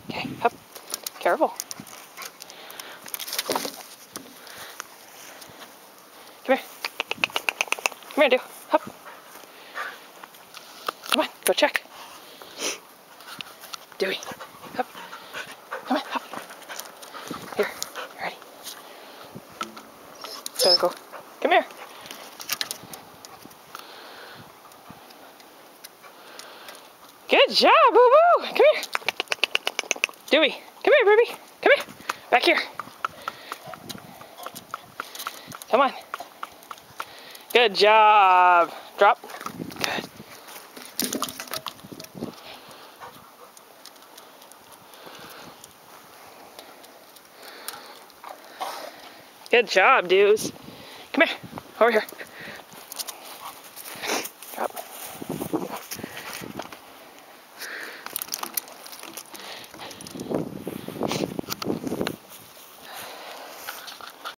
Okay, up. Careful. Come here. Come here, Dew. Up. Come on, go check. Dewey, up. Come on, up. Here, you ready? Go. Come here. Good job, Boo Boo. Come here. Dewey, come here, baby. Come here. Back here. Come on. Good job. Drop. Good. Good job, dudes. Come here. Over here.